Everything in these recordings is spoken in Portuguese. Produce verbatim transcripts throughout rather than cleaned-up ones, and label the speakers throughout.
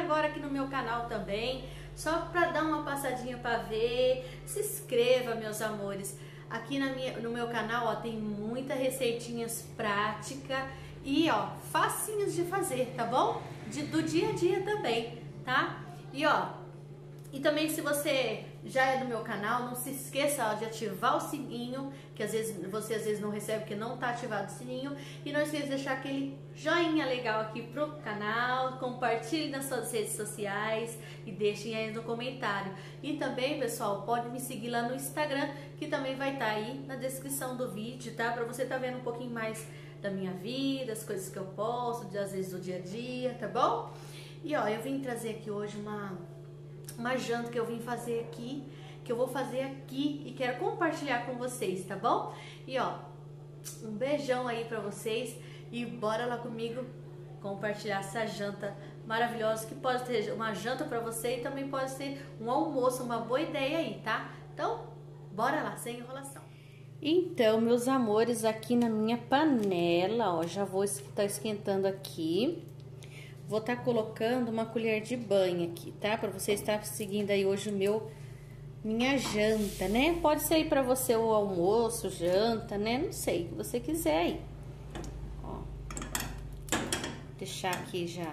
Speaker 1: agora aqui no meu canal também, só para dar uma passadinha para ver. Se inscreva, meus amores. Aqui na minha, no meu canal, ó, tem muitas receitinhas práticas e, ó, facinhas de fazer, tá bom? De, do dia a dia também, tá? E, ó, e também se você já é do meu canal, não se esqueça, ó, de ativar o sininho, que às vezes você às vezes não recebe porque não tá ativado o sininho. E não esqueça de deixar aquele joinha legal aqui pro canal, compartilhe nas suas redes sociais e deixem aí no comentário. E também, pessoal, pode me seguir lá no Instagram, que também vai estar aí na descrição do vídeo, tá? Pra você tá vendo um pouquinho mais da minha vida, as coisas que eu posto, às vezes do dia a dia, tá bom? E ó, eu vim trazer aqui hoje uma... uma janta que eu vim fazer aqui, que eu vou fazer aqui e quero compartilhar com vocês, tá bom? E ó, um beijão aí pra vocês e bora lá comigo compartilhar essa janta maravilhosa, que pode ter uma janta pra você e também pode ser um almoço, uma boa ideia aí, tá? Então, bora lá, sem enrolação. Então, meus amores, aqui na minha panela, ó, já vou estar esquentando aqui. Vou estar tá colocando uma colher de banho aqui, tá? Pra você estar seguindo aí hoje o meu, minha janta, né? Pode ser aí pra você o almoço, janta, né? Não sei, o que você quiser aí. Ó, deixar aqui já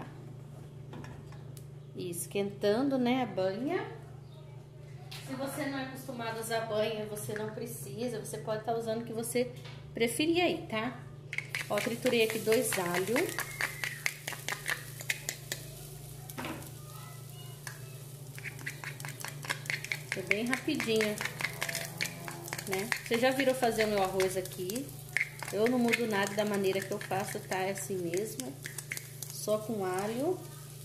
Speaker 1: e esquentando, né, a banha. Se você não é acostumado a usar banha, você não precisa, você pode estar tá usando o que você preferir aí, tá? Ó, triturei aqui dois alhos. É bem rapidinho, né? Vocês já viram fazer o meu arroz aqui. Eu não mudo nada da maneira que eu faço, tá? É assim mesmo. Só com alho.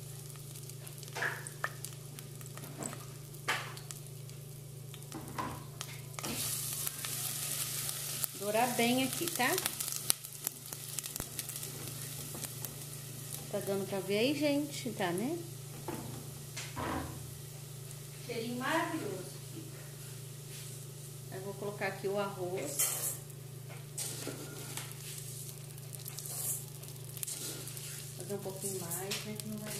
Speaker 1: Dourar bem aqui, tá? Tá dando pra ver aí, gente? Tá, né? Cheirinho maravilhoso fica. Eu vou colocar aqui o arroz. Fazer um pouquinho mais, né? Que não vai...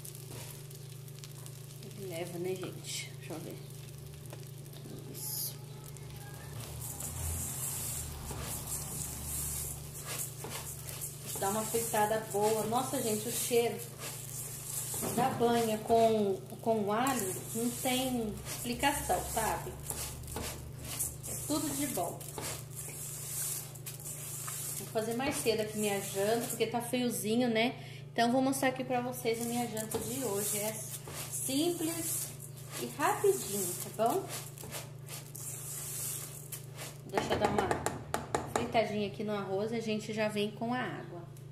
Speaker 1: Ele leva, né, gente? Deixa eu ver. Isso. Dá uma fritada boa. Nossa, gente, o cheiro da banha com, com alho não tem explicação, sabe? É tudo de bom. Vou fazer mais cedo aqui minha janta, porque tá friozinho, né? Então, vou mostrar aqui pra vocês a minha janta de hoje. É simples e rapidinho, tá bom? Deixa eu dar uma fritadinha aqui no arroz e a gente já vem com a água.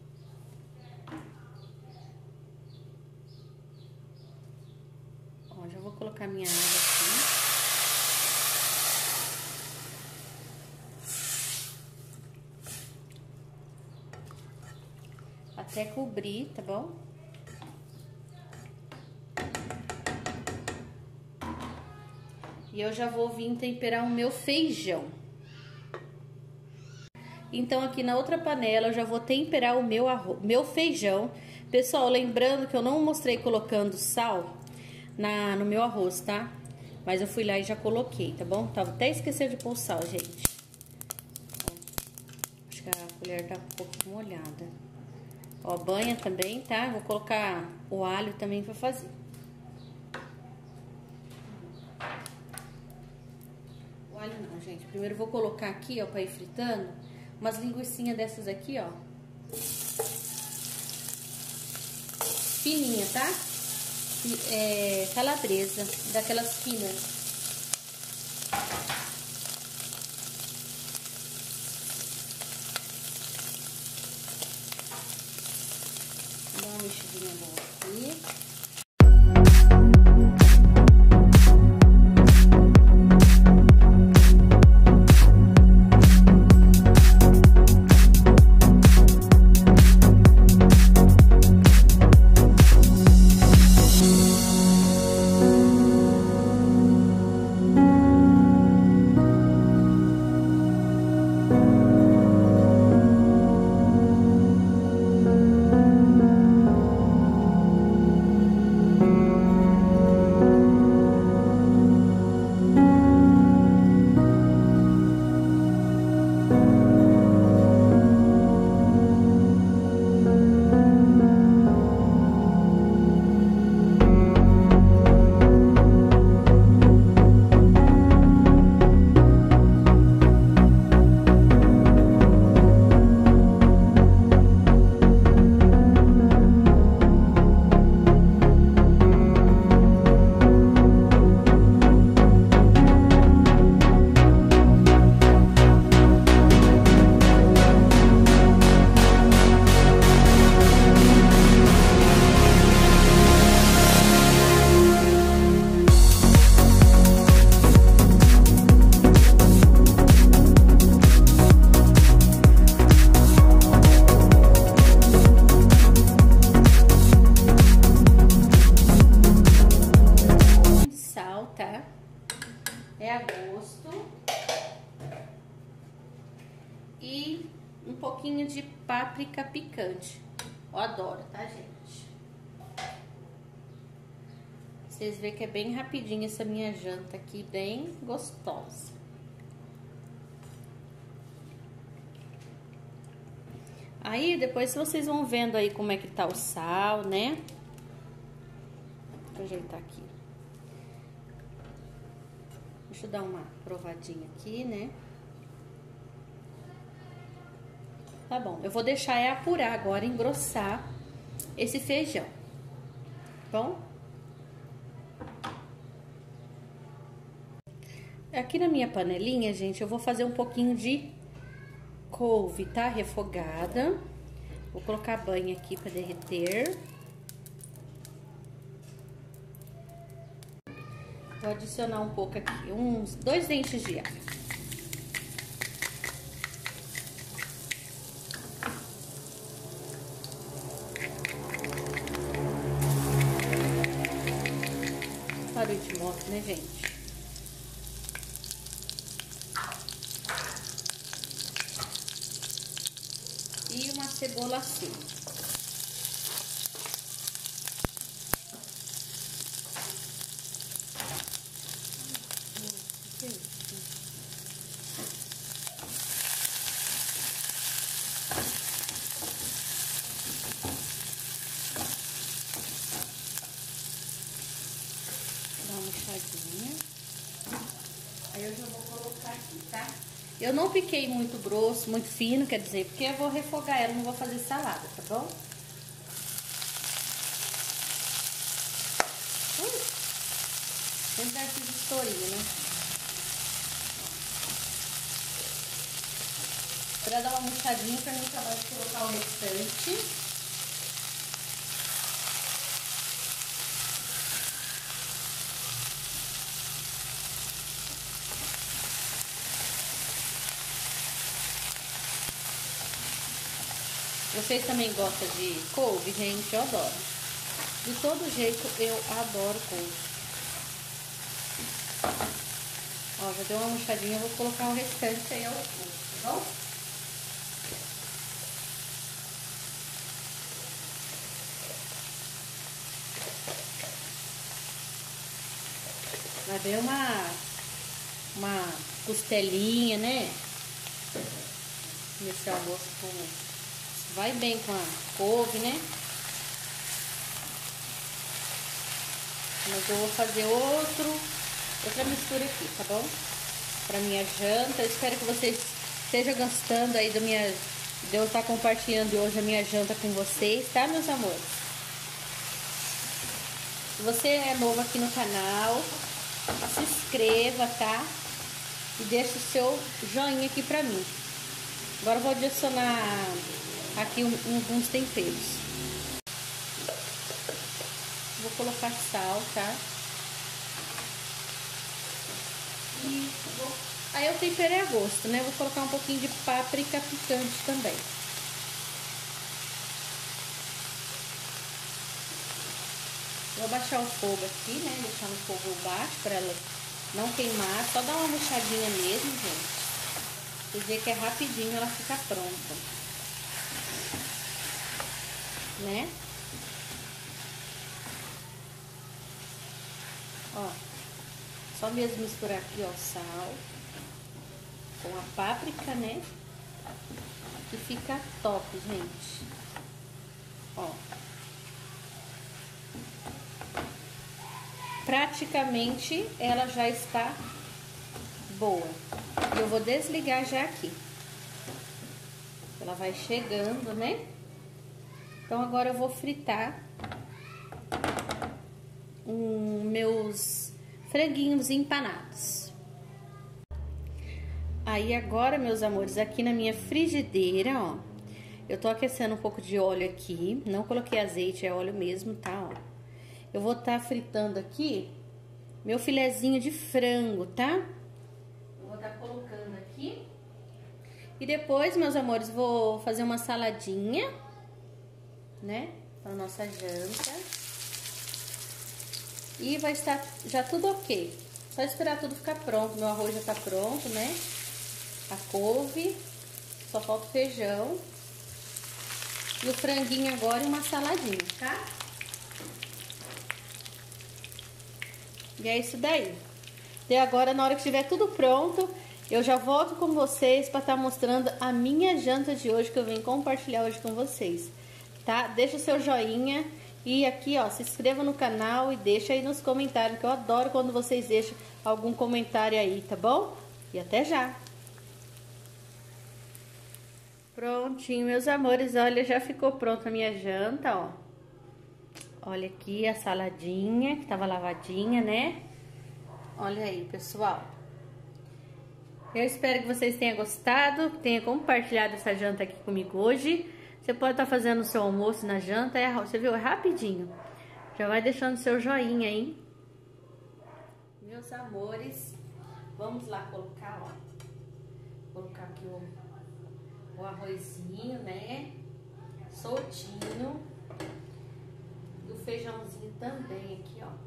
Speaker 1: Já vou colocar minha água aqui. Até cobrir, tá bom? E eu já vou vir temperar o meu feijão. Então, aqui na outra panela, eu já vou temperar o meu, arroz, meu feijão. Pessoal, lembrando que eu não mostrei colocando sal Na, no meu arroz, tá? Mas eu fui lá e já coloquei, tá bom? Tava até esquecendo de pôr sal, gente. Ó, acho que a colher tá um pouco molhada. Ó, banha também, tá? Vou colocar o alho também pra fazer. O alho não, gente. Primeiro eu vou colocar aqui, ó, pra ir fritando, umas linguiçinhas dessas aqui, ó. Fininha, tá? É, calabresa, daquelas finas. Dá uma mexidinha boa aqui. é a gosto. E um pouquinho de páprica picante. Eu adoro, tá, gente? Vocês veem que é bem rapidinho essa minha janta aqui, bem gostosa. Aí, depois vocês vão vendo aí como é que tá o sal, né? Vou ajeitar aqui. Deixa eu dar uma provadinha aqui, né? Tá bom, eu vou deixar é apurar agora, engrossar esse feijão. Bom? Aqui na minha panelinha, gente, eu vou fazer um pouquinho de couve, tá? Refogada. Vou colocar banha aqui pra derreter. Vou adicionar um pouco aqui, uns dois dentes de alho. Barulho de moto, né, gente? E uma cebola assim. Dá uma mexadinha. Aí eu já vou colocar aqui, tá? Eu não piquei muito grosso, muito fino, quer dizer, porque eu vou refogar ela, não vou fazer salada, tá bom? Ui, sempre dá esses estourinhos, né? Pra dar uma murchadinha, pra mim acabar de colocar o restante. Vocês também gostam de couve, gente? Eu adoro. De todo jeito, eu adoro couve. Ó, já deu uma murchadinha, eu vou colocar o restante aí ao fundo, tá bom? Vai ver uma, uma costelinha, né? Nesse almoço com... Vai bem com a couve, né? Mas eu vou fazer outro, outra mistura aqui, tá bom? Pra minha janta. Eu espero que vocês estejam gostando aí da minha... de eu estar compartilhando hoje a minha janta com vocês, tá, meus amores? Se você é novo aqui no canal, se inscreva, tá? E deixa o seu joinha aqui pra mim. Agora eu vou adicionar aqui alguns temperos. Vou colocar sal, tá? E vou... Aí eu temperei a gosto, né? Vou colocar um pouquinho de páprica picante também. Vou baixar o fogo aqui, né? Deixar no fogo baixo para ela não queimar. Só dar uma murchadinha mesmo, gente. Quer dizer que é rapidinho, ela fica pronta. Né? Ó, só mesmo misturar aqui, ó, sal com a páprica, né? Que fica top, gente. Ó. Praticamente ela já está boa. Eu vou desligar já aqui. Ela vai chegando, né? Então, agora eu vou fritar um, meus franguinhos empanados. Aí, agora, meus amores, aqui na minha frigideira, ó, eu tô aquecendo um pouco de óleo aqui. Não coloquei azeite, é óleo mesmo, tá, ó. Eu vou tá fritando aqui meu filezinho de frango, tá? Eu vou tá colocando aqui. E depois, meus amores, vou fazer uma saladinha, né, para nossa janta. E vai estar já tudo ok. Só esperar tudo ficar pronto. Meu arroz já tá pronto, né? A couve. Só falta o feijão. E o franguinho agora e uma saladinha, tá? E é isso daí. E agora, na hora que estiver tudo pronto, eu já volto com vocês para estar mostrando a minha janta de hoje, que eu venho compartilhar hoje com vocês, tá? Deixa o seu joinha e aqui, ó, se inscreva no canal e deixa aí nos comentários, que eu adoro quando vocês deixam algum comentário aí, tá bom? E até já! Prontinho, meus amores, olha, já ficou pronta a minha janta, ó. Olha aqui a saladinha, que tava lavadinha, né? Olha aí, pessoal. Eu espero que vocês tenham gostado, que tenham compartilhado essa janta aqui comigo hoje. Você pode estar fazendo o seu almoço na janta, é, você viu? É rapidinho. Já vai deixando seu joinha, hein? Meus amores, vamos lá colocar, ó. Colocar aqui o, o arrozinho, né? Soltinho. E o feijãozinho também aqui, ó.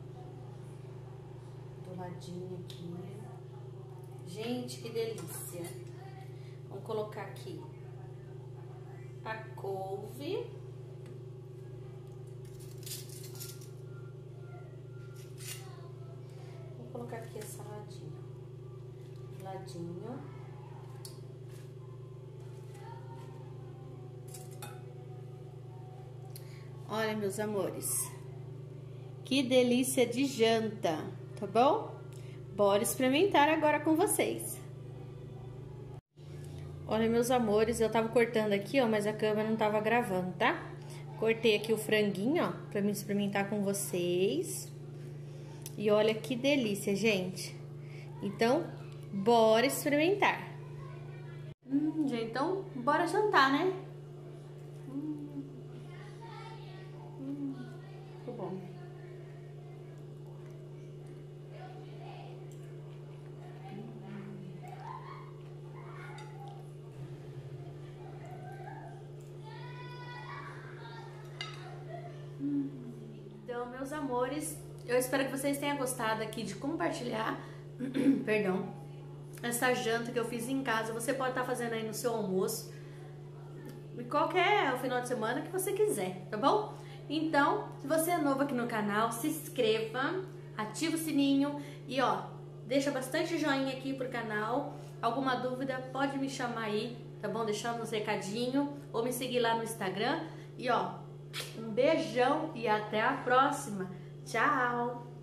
Speaker 1: Do ladinho aqui. Gente, que delícia. Vamos colocar aqui a couve. Vou colocar aqui a saladinha. Do ladinho. Olha, meus amores, que delícia de janta, tá bom? Bora experimentar agora com vocês. Olha, meus amores, eu tava cortando aqui, ó, mas a câmera não tava gravando, tá? Cortei aqui o franguinho, ó, pra me experimentar com vocês. E olha que delícia, gente. Então, bora experimentar. Hum, gente, então, bora jantar, né? Bom. Então, meus amores, eu espero que vocês tenham gostado aqui de compartilhar, perdão, essa janta que eu fiz em casa. Você pode estar fazendo aí no seu almoço, e qualquer final de semana que você quiser, tá bom? Então, se você é novo aqui no canal, se inscreva, ativa o sininho e ó, deixa bastante joinha aqui pro canal. Alguma dúvida, pode me chamar aí, tá bom? Deixando uns recadinho ou me seguir lá no Instagram. E ó, um beijão e até a próxima. Tchau!